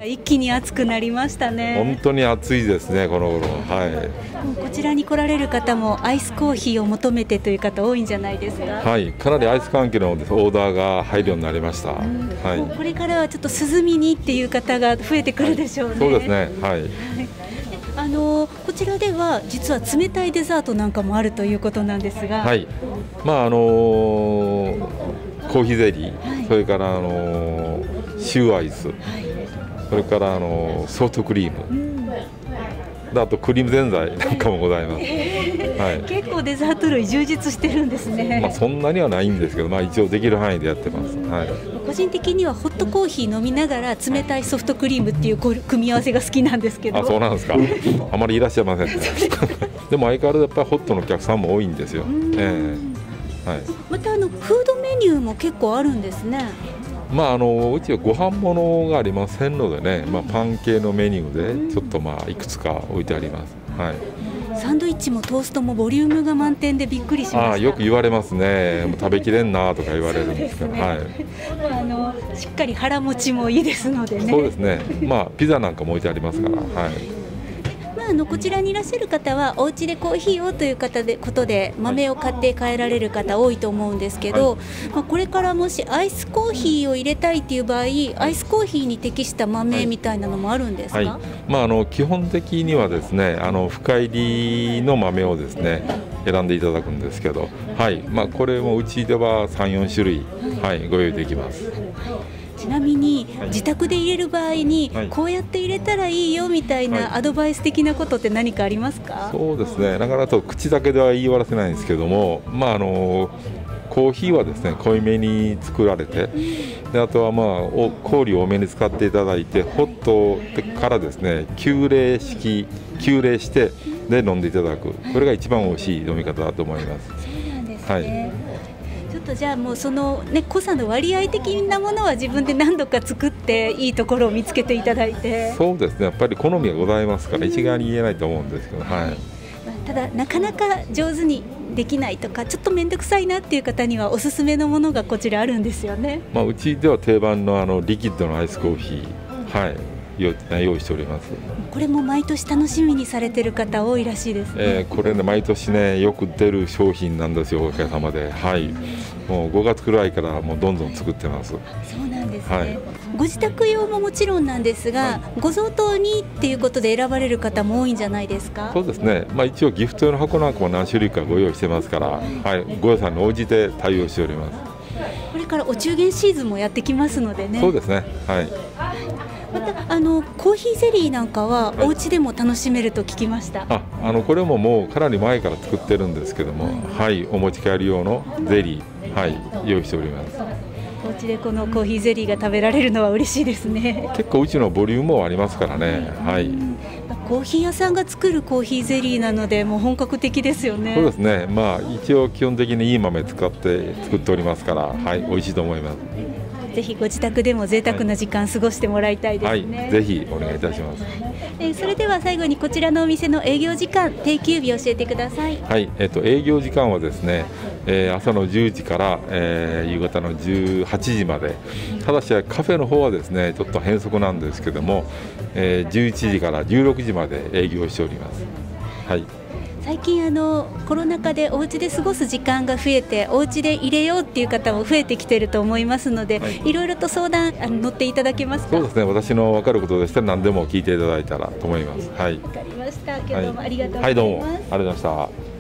一気に暑くなりましたね。 本当に暑いですね、この頃。 こちらに来られる方もアイスコーヒーを求めてという方多いんじゃないですか。 はい、かなりアイス関係のオーダーが入るようになりました。 これからはちょっと涼みにっていう方が増えてくるでしょうね。 そうですね。 こちらでは実は冷たいデザートなんかもあるということなんですが、 コーヒーゼリー、それからシューアイス、それからソフトクリーム、あとクリームぜんざいなんかもございます。 結構デザート類充実してるんですね。 そんなにはないんですけど、一応できる範囲でやってます。 個人的にはホットコーヒー飲みながら冷たいソフトクリームっていう組み合わせが好きなんですけど。 そうなんですか。あまりいらっしゃいませんね。でも相変わらずやっぱりホットのお客さんも多いんですよ。 またフードメニューも結構あるんですね。 うちはご飯物がありませんのでね、パン系のメニューでちょっといくつか置いてあります。 サンドイッチもトーストもボリュームが満点でびっくりしました。 よく言われますね。もう食べきれんなとか言われるんですけど、 しっかり腹持ちもいいですのでね。 そうですね。ピザなんかも置いてありますから。 こちらにいらっしゃる方はお家でコーヒーをということで豆を買って帰られる方多いと思うんですけど、これからもしアイスコーヒーを入れたいという場合、アイスコーヒーに適した豆みたいなのもあるんですか？ 基本的にはですね、深入りの豆をですね選んでいただくんですけど、これもうちでは3、4種類、ご用意できます。 ちなみに自宅で入れる場合にこうやって入れたらいいよみたいなアドバイス的なことって何かありますか？そうですね、なかなか口だけでは言い終わらせないんですけども、コーヒーはですね濃いめに作られて、であとは氷を多めに使っていただいて、ホットからですね急冷してで飲んでいただく、これが一番美味しい飲み方だと思います。 そうなんですね。ちょっとじゃあもうその濃さの割合的なものは自分で何度か作っていいところを見つけていただいて。 そうですね、やっぱり好みがございますから一概に言えないと思うんですけど、 ただなかなか上手にできないとかちょっと面倒くさいなっていう方にはおすすめのものがこちらあるんですよね。 うちでは定番のリキッドのアイスコーヒー、用意しております。 これも毎年楽しみにされてる方多いらしいですね。 これね毎年ねよく出る商品なんですよ、おかげさまで。もう5月くらいからもうどんどん作ってます。 そうなんですね。ご自宅用ももちろんなんですが、ご贈答にっていうことで選ばれる方も多いんじゃないですか？そうですね。 一応ギフト用の箱なんかも何種類かご用意してますから、ご予算に応じて対応しております。 これからお中元シーズンもやってきますのでね。 そうですね。 またコーヒーゼリーなんかはお家でも楽しめると聞きました。 これももうかなり前から作ってるんですけども、お持ち帰り用のゼリー、用意しております。 お家でこのコーヒーゼリーが食べられるのは嬉しいですね。 結構うちのボリュームもありますからね。 コーヒー屋さんが作るコーヒーゼリーなのでもう本格的ですよね。 そうですね。一応基本的にいい豆使って作っておりますから、美味しいと思います。 ぜひご自宅でも贅沢な時間過ごしてもらいたいですね。 ぜひお願いいたします。 それでは最後にこちらのお店の営業時間、定休日教えてください。 営業時間はですね、朝の10時から、夕方の18時まで。ただしカフェの方はですねちょっと変則なんですけども、11時から16時まで営業しております。 最近コロナ禍でお家で過ごす時間が増えて、お家で入れようっていう方も増えてきていると思いますので、いろいろと相談乗っていただけますか？ そうですね、私の分かることでしたら何でも聞いていただいたらと思います。 わかりました。今日どうもありがとうございます。 どうもありがとうございました。